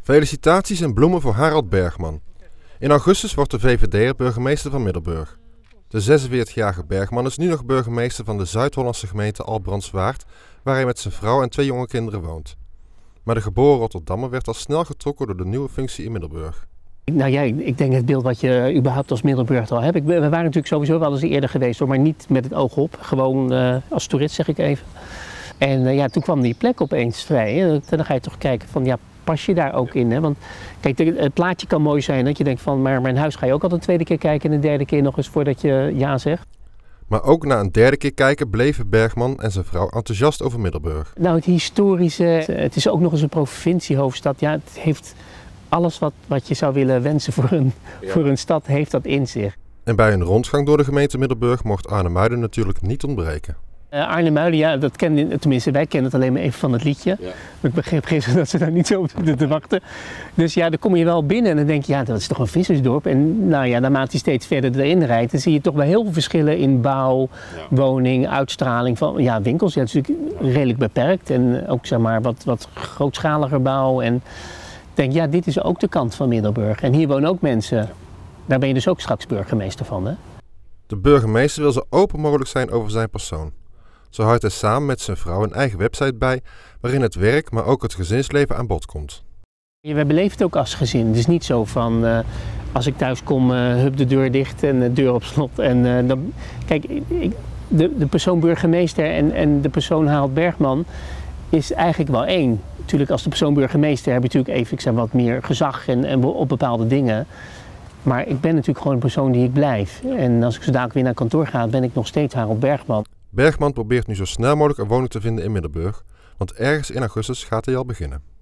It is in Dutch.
Felicitaties en bloemen voor Harold Bergman. In augustus wordt de VVD'er burgemeester van Middelburg. De 46-jarige Bergman is nu nog burgemeester van de Zuid-Hollandse gemeente Albrandswaard, waar hij met zijn vrouw en 2 jonge kinderen woont. Maar de geboren Rotterdammer werd al snel getrokken door de nieuwe functie in Middelburg. Nou ja, ik denk het beeld wat je überhaupt als Middelburg al hebt. We waren natuurlijk sowieso wel eens eerder geweest, maar niet met het oog op. Gewoon als toerist, zeg ik even. En toen kwam die plek opeens vrij. Hè. Dan ga je toch kijken van, ja, pas je daar ook in? Hè? Want kijk, het plaatje kan mooi zijn dat je denkt van, maar mijn huis ga je ook al de tweede keer kijken en de derde keer nog eens voordat je ja zegt. Maar ook na een derde keer kijken bleven Bergman en zijn vrouw enthousiast over Middelburg. Nou, het historische, het is ook nog eens een provinciehoofdstad. Ja, het heeft alles wat je zou willen wensen voor een stad, heeft dat in zich. En bij een rondgang door de gemeente Middelburg mocht Arnhem-Muiden natuurlijk niet ontbreken. Arnhem-Muiden, ja, dat tenminste wij kennen het alleen maar even van het liedje. Ja. Ik begreep gisteren dat ze daar niet zo op te wachten. Dus ja, dan kom je wel binnen en dan denk je, ja, dat is toch een vissersdorp. En nou ja, naarmate je steeds verder erin rijdt, dan zie je toch wel heel veel verschillen in bouw, woning, uitstraling van winkels. Ja, het is natuurlijk redelijk beperkt en ook zeg maar wat grootschaliger bouw. En ik denk, ja, dit is ook de kant van Middelburg. En hier wonen ook mensen. Daar ben je dus ook straks burgemeester van, hè? De burgemeester wil zo open mogelijk zijn over zijn persoon. Zo houdt hij samen met zijn vrouw een eigen website bij, waarin het werk, maar ook het gezinsleven aan bod komt. We beleven het ook als gezin. Het is niet zo van, als ik thuis kom, hup de deur dicht en de deur op slot. En dan, kijk, de persoon burgemeester en de persoon Harold Bergman is eigenlijk wel één. Natuurlijk, als de persoon burgemeester heb je natuurlijk even wat meer gezag en op bepaalde dingen. Maar ik ben natuurlijk gewoon een persoon die ik blijf. En als ik zo dadelijk weer naar kantoor ga, ben ik nog steeds Harold Bergman. Bergman probeert nu zo snel mogelijk een woning te vinden in Middelburg, want ergens in augustus gaat hij al beginnen.